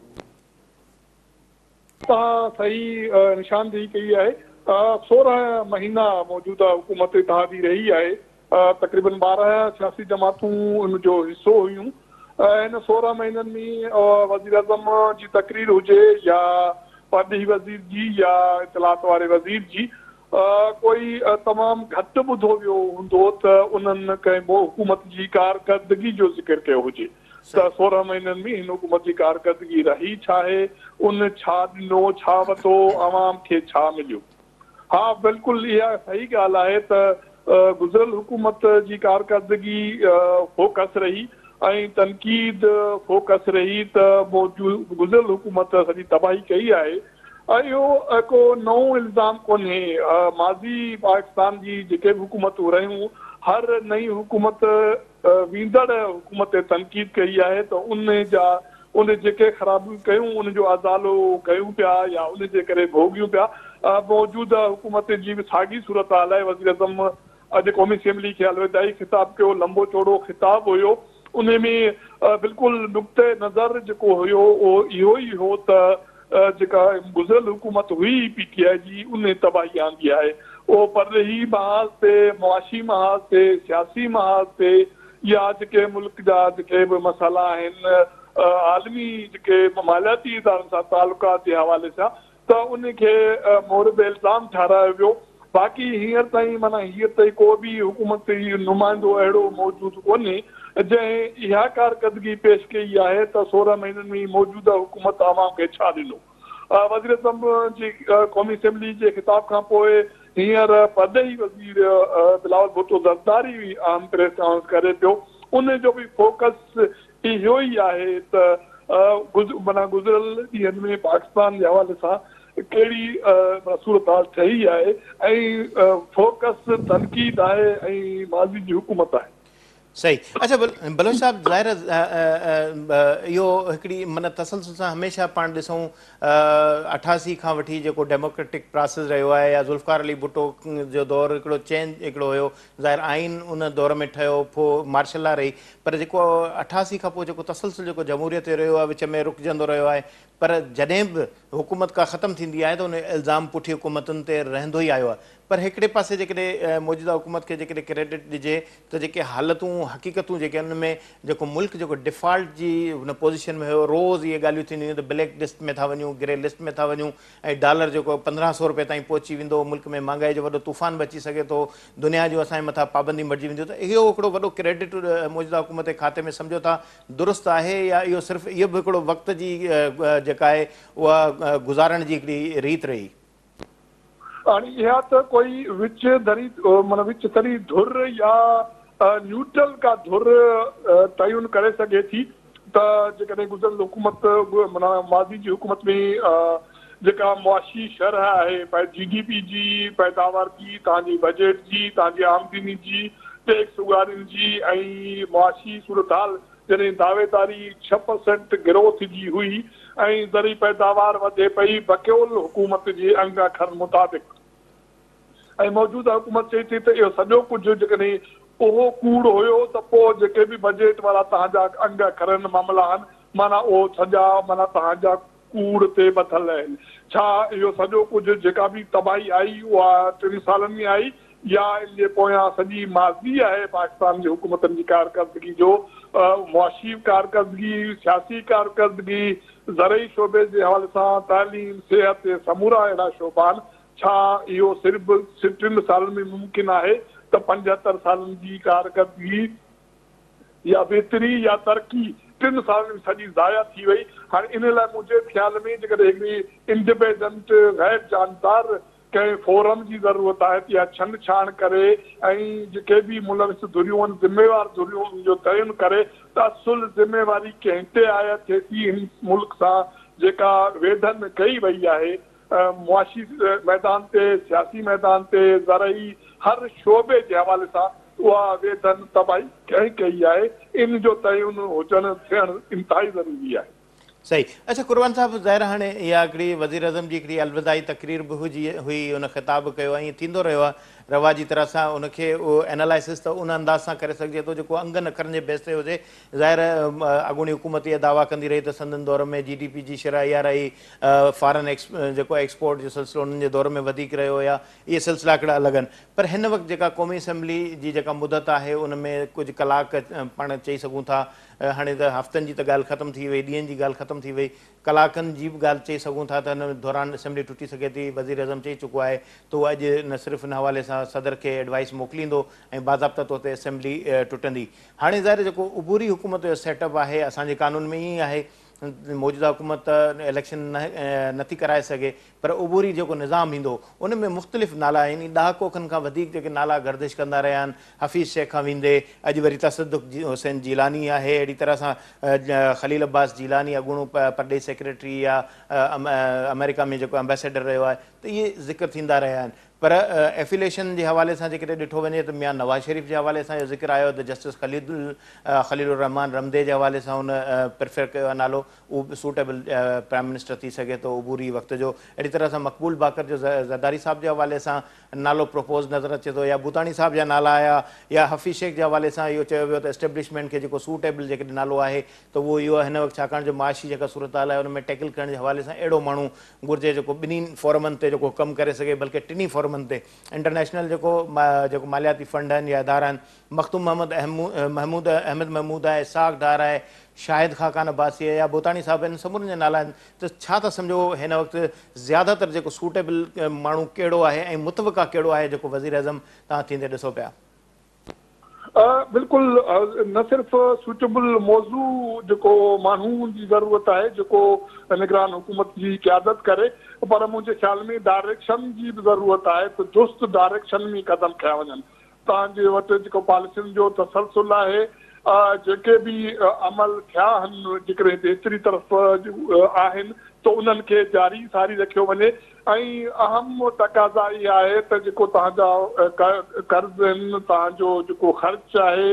तव्हां सही निशानदेही कई आहे। 16 महीना मौजूदा हुकूमत इत्तेहादी रही आहे। तक़रीबन 12 सियासी जमातूं उनजो हिसो हुयूं। इन 16 महीननि में वज़ीर अज़म जी तक़रीर हुजे या परॾेही वज़ीर जी या इतलात वारे वज़ीर जी, कोई तमामु घटि ॿुधो वियो हूंदो त उन्हनि कंहिं हुकूमत जी कारकर्दगी जो ज़िक्र कयो हुजे त 16 महीननि में हिन हुकूमत जी कारकर्दगी रही छा आहे, उन छा ॾिनो, छा वरितो, आवाम खे छा मिलियो। हा बिल्कुलु इहा सही ॻाल्हि आहे त गुज़िरियल हुकूमत जी कारकर्दगी फोकस रही ऐं तनक़ीद फोकस रही त गुज़िरियल हुकूमत सॼी तबाही कई आहे। इहो को नओं इल्ज़ाम कोन्हे। माज़ी पाकिस्तान जी जेके बि हुकूमतूं रहियूं, हर नई हुकूमत वींदड़ हुकूमत ते तनक़ीद कई आहे त उन जेके ख़राबियूं कयूं उनजो अज़ालो कयूं पिया या उन जे करे भोॻियूं पिया। मौजूदा हुकूमत जी बि साॻी सूरत हाल आहे। वज़ीर अज़म अॼु क़ौमी असेंबली खे अलविदाई ख़िताब कयो, लंबो चौड़ो ख़िताब हुयो। उन में बिल्कुलु नुक़्ते नज़र जेको हुयो उहो इहो ई हो त जेका गुज़िरियल हुकूमत हुई PTI जी उन तबाही आंदी आहे। उहो परॾेही महाज़ ते, मुआशी महाज़ ते, सियासी महाज़ ते या जेके मुल्क जा जेके बि मसाइला आहिनि, आलमी जेके मालियाती इदारनि सां तालुकात जे हवाले सां, त उनखे मोरब इल्ज़ाम ठारायो वियो। बाक़ी हींअर ताईं माना हींअर ताईं को बि हुकूमत जी नुमाइंदो अहिड़ो मौजूदु कोन्हे जंहिं इहा कारकर्दगी पेश कई आहे त 16 महीननि में मौजूदा हुकूमत आवाम खे छा ॾिनो। वज़ीर अज़म जी क़ौमी असेंबली जे ख़िताब खां पोइ हींअर परॾेही वज़ीर बिलावल भुट्टो ज़रदारी आम प्रेस कॉन्फ्रेंस करे पियो। उनजो बि फोकस इहो ई आहे त माना गुज़िरियल ॾींहंनि में पाकिस्तान जे हवाले सां कहिड़ी सूरत हाल ठही आहे ऐं फोकस तनक़ीद आहे ऐं माज़ी जी हुकूमत आहे। सही। अच्छा बलोच साहब, ज़ाहिर इहो हिकिड़ी मन तसलसल सां हमेशह पाण ॾिसूं 88 खां वठी जेको डेमोक्रेटिक प्रोसेस रहियो आहे या ज़ुल्फ़िकार अली भुट्टो जो दौरु हिकिड़ो चेंज हिकिड़ो हुयो, ज़ाहिर आइन उन दौर में ठहियो, पोइ मार्शल लॉ रही, पर जेको 88 खां पोइ जेको तसलसल जेको जमहूरियत रहियो आहे विच में रुकिजंदो रहियो आहे, पर जॾहिं बि हुकूमत का ख़तमु थींदी आहे त उन इल्ज़ाम पुठी हुकूमतुनि ते रहंदो ई आयो आहे। पर हिकिड़े पासे जेकॾहिं मौजूदा हुकूमत खे जेकॾहिं क्रेडिट ॾिजे त जेके हालतूं हक़ीक़तूं जेके उन में जेको मुल्क जेको डिफ़ॉल्ट जी हुन पोज़ीशन में हुयो, रोज़ इहे ॻाल्हियूं थींदियूं त ब्लैक लिस्ट में था वञूं, ग्रे लिस्ट में था वञूं, ऐं डॉलर जेको 1500 रुपए ताईं पहुची वेंदो, मुल्क में महांगाई जो वॾो तूफ़ान बि अची सघे थो, दुनिया जो असांजे मथां पाबंदी मटिजी वेंदियूं, त इहो हिकिड़ो वॾो क्रेडिट मौजूदा हुकूमत जे खाते में सम्झो था दुरुस्त आहे, या इहो सिर्फ़ु इहो बि हिकिड़ो वक़्त जी जेका आहे उहा गुज़ारण जी हिकिड़ी रीत रही? इहा त कोई विच तरी धुर या न्यूट्रल का धुर तयन करे सघे थी त जेकॾहिं गुज़िरियल हुकूमत माज़ी जी हुकूमत में जेका मुआशी शरह आहे GDP जी, पैदावार जी, तव्हांजी बजट जी, तव्हांजी आमदनी जी, टैक्स उगारियुनि जी ऐं मुआशी सूरत हाल जॾहिं दावेदारी 6% ग्रोथ जी हुई ऐं ज़री पैदावार वधे पई बकियोल हुकूमत जे अंग अखर मुताबिक़, ऐं मौजूदा हुकूमत चए थी त इहो सॼो कुझु जेकॾहिं उहो कूड़ हुयो त पोइ जेके बि बजट वारा तव्हांजा अंग अखर आहिनि, मामला आहिनि, माना उहो सॼा माना तव्हांजा कूड़ ते ॿधल आहिनि। छा इहो सॼो कुझु जेका बि तबाही आई उहा 3 सालनि में आई, या इन जे पोयां सॼी माज़ी आहे पाकिस्तान जी हुकूमतनि जी कारकर्दगी जो, मुआशी कारकर्दगी, सियासी कारकर्दगी, ज़रई शोबे जे हवाले सां तालीम, सिहत, समूरा अहिड़ा शोबा आहिनि। छा इहो सिर्फ़ु 3 सालनि में मुमकिन आहे त 75 सालनि जी कारकर्दगी या बहितरी या तरक़ी 3 सालनि में सॼी ज़ाया थी वई? हाणे इन लाइ मुंहिंजे ख़्याल में जेकॾहिं हिकिड़ी इंडिपेंडेंट गैर जानदार कंहिं फोरम जी ज़रूरत आहे, या छंड छाण करे ऐं जेके बि मुलविस धुरियूं आहिनि, ज़िम्मेवार धुरियूं जो तयन करे त असुल ज़िम्मेवारी कंहिं ते आहे थिए थी हिन मुल्क सां जेका वेधन कई वई आहे, मुआशी मैदान ते, सियासी मैदान ते, ज़रई हर शोबे जे हवाले सां उहा वेधन तबाही कंहिं कई आहे, इन जो तयन हुजणु थियणु इंतिहाई ज़रूरी आहे। सही। अच्छा कुर्बान साहब, ज़ाहिर हाणे इहा हिकिड़ी वज़ीर अज़म जी हिकिड़ी अलविदाई तक़रीर बि हुई, उन ख़िताब कयो, ऐं ईअं थींदो रहियो आहे रवाजी तरह सां उनखे उहो एनालाइसिस त उन अंदाज़ सां करे सघिजे थो जेको अंगनि अखरनि जे बेस ते हुजे। ज़ाहिर अॻूणी हुकूमत इहा दावा कंदी रही त संदन दौर में GDP जी शरह इहा रही, फॉरेन जेको एक्सपोर्ट जो सिलसिलो उन्हनि जे दौर में वधीक रहियो, या इहे सिलसिला हिकिड़ा अलॻि आहिनि। पर हिन वक़्तु जेका क़ौमी असैम्बली जी जेका मुदत आहे उन में कुझु कलाक पाण चई सघूं था, हाणे त हफ़्तनि जी त ॻाल्हि ख़तमु थी वई, ॾींहंनि जी ॻाल्हि ख़तमु थी वई, कलाकनि जी बि ॻाल्हि चई सघूं था त हिन दौरान असेंबली टुटी सघे थी। वज़ीर अज़म चई चुको आहे त उहो अॼु न सिर्फ़ु हिन हवाले सां सदर खे एडवाइस मोकिलींदो ऐं बाज़ाब्ता तौर ते असेंबली टुटंदी। हाणे ज़ाहिर जेको उबूरी हुकूमत जो सेटअप आहे असांजे कानून में ईअं आहे, मौजूदा हुकूमत इलेक्शन नथी कराए सघे, पर उबूरी जेको निज़ाम ईंदो उन में मुख़्तलिफ़ नाला आहिनि, ॾहाकोखनि खां वधीक जेके नाला गर्दिश कंदा रहिया आहिनि, हफ़ीज़ शेख खां वेंदे अॼु वरी तसदुक़ हुसैन जीलानी आहे, अहिड़ी तरह सां ख़लील अब्बास जीलानी अॻूणो परदेस सेक्रेटरी या अमेरिका में जेको एम्बेसडर रहियो आहे, त इहे ज़िक्र थींदा रहिया आहिनि। पर एफिलेशन जे हवाले सां जेकॾहिं ॾिठो वञे त मियां नवाज़ शरीफ़ जे हवाले सां इहो ज़िक्र आयो त जस्टिस ख़लीलुर रहमान रमदे जे हवाले सां हुन प्रिफर कयो आहे नालो, उहो बि सूटेबल प्राइम मिनिस्टर थी सघे थो उबूरी वक़्त जो। अहिड़ी तरह सां मक़बूल बाकर जो ज़रदारी साहिब जे हवाले सां नालो प्रपोज़ नज़र अचे थो, या भूतानी साहिब जा नाला आया, या हफ़ीज़ शेख जे हवाले सां इहो चयो वियो त एस्टेब्लिशमेंट खे जेको सूटेबल जेकॾहिं नालो आहे त उहो इहो हिन वक़्तु, छाकाणि जो माशी जेका सूरत हाल आहे उन में टैकल करण जे हवाले सां अहिड़ो माण्हू घुरिजे जेको ॿिन्हिनि फोरमनि ते जेको कमु करे सघे, बल्कि 3 फोरमनि ते, इंटरनेशनल जेको मालियाती फंड आहिनि या इदारा आहिनि, मखतूम अहमद महमूद आहे, इसाक डार आहे, शाहिद खाकान अब्बासी आहे, या भूतानी साहिब आहिनि, सभिनी जा नाला आहिनि। त छा था सम्झो हिन वक़्तु ज़्यादातर जेको सूटेबल माण्हू कहिड़ो आहे ऐं मुतवक़ा कहिड़ो आहे जेको वज़ीर अज़म तव्हां थींदे ॾिसो पिया? बिल्कुलु न सिर्फ़ु सूटेबल मौज़ू जेको माण्हू जी ज़रूरत आहे जेको निगरान हुकूमत जी क़यादत करे, पर मुंहिंजे ख़्याल में डायरेक्शन जी बि ज़रूरत आहे त दुरुस्त डायरेक्शन में कदम खया वञनि। तव्हांजे वटि जेको पॉलिसियुनि जो तसलसुल आहे, जेके बि अमल थिया आहिनि जेकॾहिं बहितरी तरफ़ आहिनि त उन्हनि खे जारी सारी रखियो वञे। ऐं अहम तक़ाज़ा इहा आहे त जेको तव्हांजा कर्ज़ आहिनि, तव्हांजो जेको ख़र्चु आहे,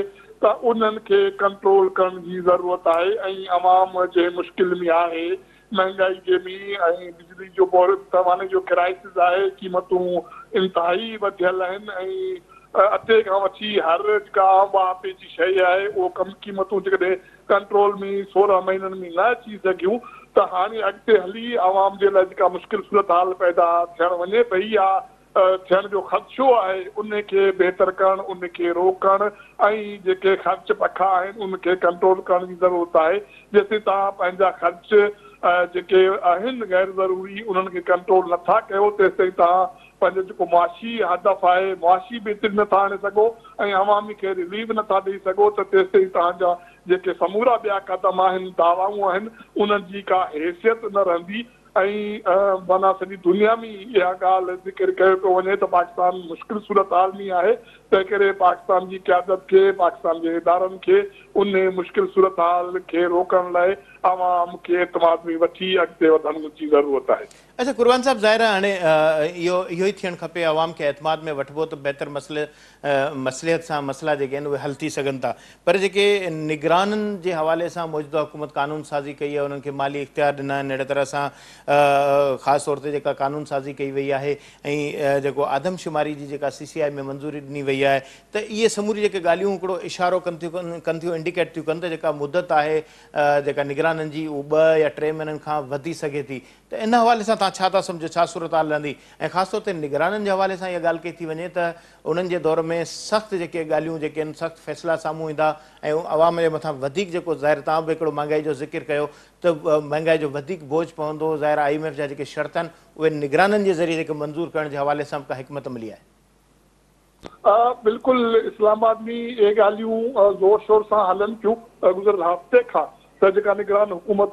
त उन्हनि खे कंट्रोल करण जी ज़रूरत आहे ऐं अवाम जे मुश्किल में आहे, महांगाई जे में ऐं बिजली जो ज़माने जो क्राइसिस आहे, क़ीमतूं इंतिहाई वधियल आहिनि ऐं अटे खां वठी हर जेका आम वापे जी शइ आहे उहो कम क़ीमतूं जेकॾहिं कंट्रोल में 16 महीननि में न अची सघियूं त हाणे अॻिते हली आवाम जे लाइ जेका मुश्किल सूरत हाल पैदा थियणु वञे पई आहे, थियण जो ख़दशो आहे, उनखे बहितर करणु, उनखे रोकणु ऐं जेके ख़र्च पखा आहिनि उनखे कंट्रोल करण जी ज़रूरत आहे। जेसिताईं तव्हां पंहिंजा ख़र्च जेके आहिनि गैर ज़रूरी उन्हनि खे कंट्रोल नथा कयो तेसिताईं तव्हां पंहिंजो जेको मुआशी हदफ़ आहे मुआशी बहितरी नथा आणे सघो ऐं अवामी खे रिलीफ नथा ॾेई सघो त तेसिताईं तव्हांजा जेके समूरा ॿिया क़दम आहिनि, दावाऊं आहिनि, उन्हनि जी का हैसियत न रहंदी ऐं माना सॼी दुनिया में इहा ॻाल्हि ज़िक्र कयो पियो वञे त पाकिस्तान मुश्किल सूरत हाल में आहे, तंहिं करे पाकिस्तान जी क़यादत खे, पाकिस्तान जे इदारनि खे उन मुश्किल सूरत हाल खे रोकण लाइ आवाम खे एतमाद में वठी अॻिते वधण जी ज़रूरत आहे। अच्छा कुर्बान साहब, ज़ाहिर आहे हाणे इहो ई थियणु खपे, आवाम खे एतमाद में वठिबो त बहितर मसलियत सां मसइला जेके आहिनि उहे हल थी सघनि था। पर जेके निगराननि जे हवाले सां मौजूदा हुकूमत कानून साज़ी कई आहे, उन्हनि खे माली इख़्तियार ॾिना आहिनि, अहिड़े तरह सां ख़ासि तौर ते जेका कानून साज़ी कई वई आहे ऐं जेको आदमशुमारी जी जेका CCI में मंज़ूरी ॾिनी वई आहे, त इहे समूरी जेके ॻाल्हियूं हिकिड़ो इशारो कनि थियूं, इंडिकेट थियूं कनि त जेका मुदत आहे जेका निगराननि जी उहा 2 या 3 महीननि खां वधी सघे थी। त इन हवाले सां तव्हां छा था सम्झो, छा सूरत हाल रहंदी? ऐं ख़ासि तौर ते निगराननि जे हवाले सां इहा ॻाल्हि कई थी वञे त उन्हनि जे दौर में सख़्तु जेके ॻाल्हियूं जेके आहिनि, सख़्तु फ़ैसिला साम्हूं ईंदा ऐं आवाम जे मथां वधीक जेको ज़ाहिर तव्हां बि हिकिड़ो महांगाई जो ज़िक्र कयो त महांगाई जो वधीक बोझ पवंदो, ज़ाहिर IMF जा जेके शर्त आहिनि उहे निगराननि जे ज़रिए जेके मंज़ूर करण जे हवाले सां का हिकमत मिली आहे? बिल्कुलु इस्लामाबाद में इहे ॻाल्हियूं ज़ोर शोर सां हलनि थियूं गुज़िरियल हफ़्ते खां त जेका निगरान हुकूमत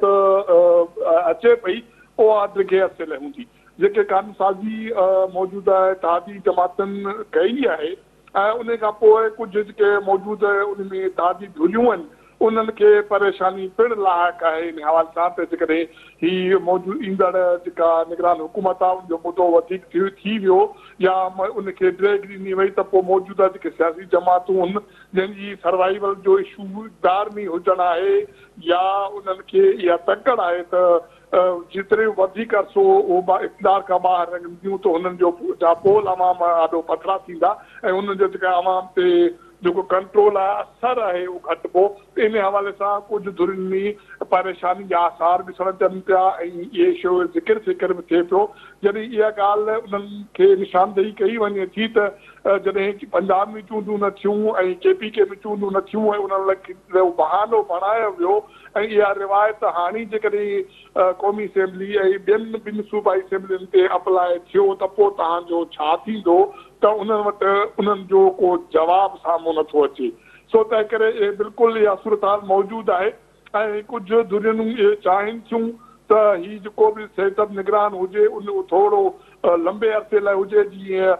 अचे पई उहा ड्रिघे अरसे लाइ हूंदी। जेके कानून साज़ी मौजूदा इत्तेहादी जमातनि कई आहे ऐं उन खां पोइ कुझु जेके मौजूद उन में इत्तेहादी धुरियूं आहिनि उन्हनि खे परेशानी पिणु लाइक़ु आहे इन हवाले सां त जेकॾहिं हीअ मौजूदु ईंदड़ जेका निगरान हुकूमत आहे उनजो मुदो वधीक थी वियो या उनखे ड्रैग ॾिनी वई त पोइ मौजूदा जेके सियासी जमातूं आहिनि जंहिंजी सर्वाइवल जो इशू इक़्तिदार में हुजणु आहे या उन्हनि खे इहा तकड़ आहे त जेतिरे वधीक अर्सो उहो इक़्तिदार खां ॿाहिरि रहंदियूं त हुननि जा पोल अवाम ॾाढो पथरा थींदा ऐं उन्हनि जो जेका अवाम ते जेको कंट्रोल आहे असरु आहे उहो घटिबो। इन हवाले सां कुझु धुरियुनि में परेशानी जा आसार ॾिसणु अचनि पिया ऐं इहे शो ज़िक्र बि थिए पियो। जॾहिं इहा ॻाल्हि उन्हनि खे निशानदेही कई वञे थी त जॾहिं पंजाब में चूंडूं न थियूं ऐं KPK में चूंडूं न थियूं ऐं उन्हनि लाइ बहानो बणायो वियो ऐं इहा रिवायत हाणे जेकॾहिं क़ौमी असेंबली ऐं ॿिनि सूबाई असेंबलियुनि ते अप्लाई थियो त पोइ तव्हांजो छा थींदो त उन्हनि वटि उन्हनि जो को जवाबु साम्हूं नथो अचे। सो तंहिं करे इहे बिल्कुलु इहा सूरत हाल मौजूदु आहे ऐं कुझु धुरियूं इहे चाहिनि थियूं त हीउ जेको बि सिहत निगरान हुजे उन थोरो लंबे अरसे लाइ हुजे, जीअं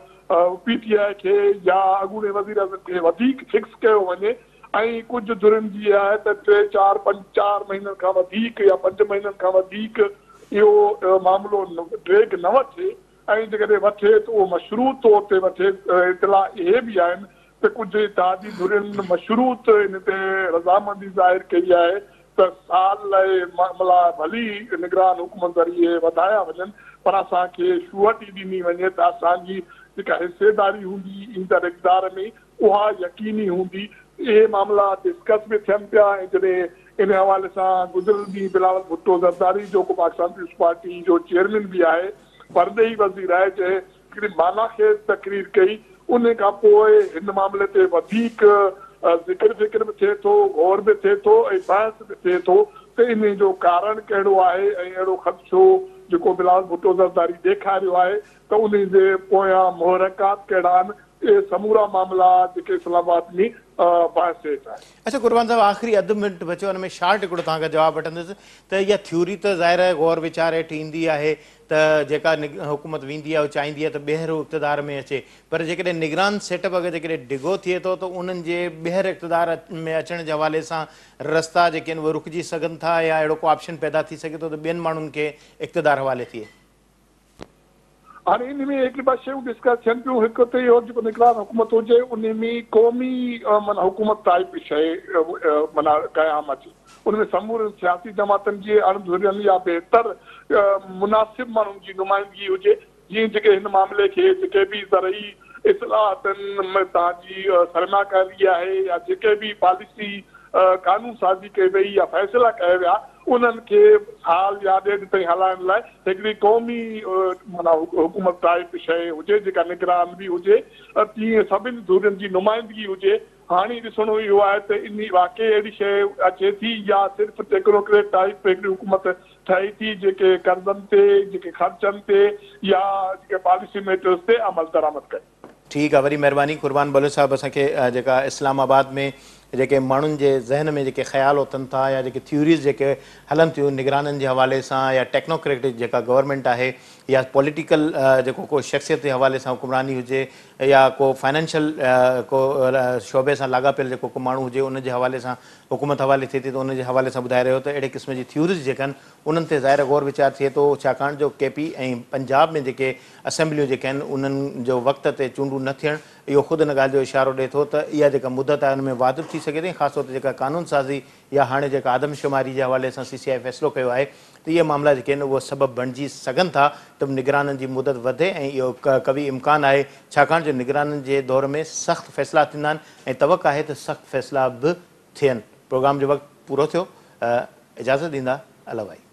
PTI खे या अॻूणे वज़ीर आज़म खे वधीक फिक्स कयो वञे ऐं कुझु धुरियुनि जी आहे त 3, 4, 5, 4 महीननि खां वधीक या 5 महीननि खां वधीक इहो मामिलो ड्रैग न वठे ऐं जेकॾहिं वठे त उहो मशरूत तौर ते वठे। इतला इहे बि आहिनि त कुझु इत्तेहादी धुरियुनि मशरूत इन ते रज़ामंदी ज़ाहिर कई आहे त साल लाइ मामला भली निगरान हुकूमत ज़रिए वधाया वञनि पर असांखे शुअट ई ॾिनी वञे त असांजी जेका हिसेदारी हूंदी ईंदड़ इक़्तिदार में उहा यकीनी हूंदी। इहे मामला डिस्कस बि थियनि पिया ऐं जॾहिं इन हवाले सां गुज़िरियल ॾींहुं बिलावल भुट्टो ज़रदारी जेको पाकिस्तान पीपुल्स पार्टी जो चेयरमैन बि आहे, परदेही वज़ीर आहे, जंहिं हिकिड़ी मानाखेज़ तक़रीर कई उन खां पोइ हिन मामले ते वधीक ज़िक्र बि थिए थो, गौर बि थिए थो ऐं बहस बि थिए थो त इन जो कारण कहिड़ो आहे ऐं अहिड़ो ख़दशो जेको बिलावल भुट्टो ज़रदारी ॾेखारियो आहे त उन जे पोयां मुहरकात कहिड़ा आहिनि। इहे समूरा मामला जेके इस्लामाबाद में बहस हेठि आहे। अच्छा कुर्बान साहब, आख़िरी अधु मिंट बचियो, हुन में शार्ट हिकिड़ो तव्हांखां जवाबु वठंदुसि त इहा थ्योरी त ज़ाहिर आहे गौर वीचार हेठि ईंदी आहे त जेका हुकूमत वेंदी आहे उहा चाहींदी आहे त ॿीहर इक़्तिदार में अचे, पर जेकॾहिं निगरान सेटअप अगरि जेकॾहिं डिघो थिए थो त उन्हनि जे ॿीहर इक़्तिदार में अचण जे हवाले सां रस्ता जेके आहिनि उहे रुकिजी सघनि था या अहिड़ो को ऑप्शन पैदा थी सघे थो त ॿियनि माण्हुनि खे इक़्तिदार हवाले थिए? हाणे इन में हिकिड़ी ॿ शयूं डिस्कस थियनि पियूं। हिकु त इहो जेको निगरान हुकूमत हुजे उन में क़ौमी माना हुकूमत टाइप शइ माना क़याम अचे, उन में समूरे सियासी जमातनि जे अणधुरियल या बहितर मुनासिब माण्हुनि जी नुमाइंदगी हुजे, जीअं जेके हिन मामले खे जेके बि ज़रई इस्लाहतनि तव्हांजी सरमाकारी आहे या जेके बि पॉलिसी कानून साज़ी कई वई या फ़ैसिला कया विया उन्हनि खे साल या ॾेढ ताईं हलाइण लाइ हिकिड़ी क़ौमी माना हुकूमत टाइप शइ हुजे जेका निगरान बि हुजे, तीअं सभिनी धुरियुनि जी नुमाइंदगी हुजे। हाणे ॾिसणो इहो आहे त इन वाक़ई अहिड़ी शइ अचे थी या सिर्फ़ु टेक्नोक्रेट टाइप हिकिड़ी हुकूमत ठहे थी जेके कर्ज़नि ते जेके ख़र्चनि ते या जेके पॉलिसी मेटर्स ते अमल दरामद करे। ठीकु आहे, वरी महिरबानी कुर्बान बलोच साहिबु। असांखे जेका इस्लामाबाद में जेके माण्हुनि जे ज़हन में जेके ख़्याल उथनि था या जेके थ्योरीज़ जेके हलनि थियूं निगराननि जे हवाले सां या टेक्नोक्रेटिक जेका गवर्नमेंट आहे या पॉलिटिकल जेको को शख़्सियत जे हवाले सां हुकुमरानी हुजे या को फाइनेंशियल को शोबे सां लाॻापियल जेको को माण्हू हुजे उन जे हवाले सां हुकूमत हवाले थिए थी त उन जे हवाले सां ॿुधाए रहियो त अहिड़े क़िस्म जी थ्योरीज़ जेके आहिनि उन्हनि ते ज़ाहिर गौर वीचार थिए थो, छाकाणि जो केपी ऐं पंजाब में जेके असेंबलियूं जेके आहिनि उन्हनि जो वक़्त ते चूंडूं न थियणु इहो ख़ुदि इन ॻाल्हि जो इशारो ॾिए थो त इहा जेका मुदत आहे उन में वाजिबु थी सघे थी, ख़ासि तौर ते जेका कानून साज़ी या हाणे जेका आदमशुमारी जे हवाले सां CCI फ़ैसिलो कयो आहे त इहे मामला जेके आहिनि उहे सबबु बणिजी सघनि था त निगराननि जी मुदत वधे ऐं इहो कवी इम्कानु आहे, छाकाणि जो निगराननि जे दौर में सख़्तु फ़ैसिला थींदा आहिनि ऐं तवक़ आहे त सख़्तु फ़ैसिला बि थियनि। प्रोग्राम जो वक़्तु पूरो थियो, इजाज़त ॾींदा, अला भाई।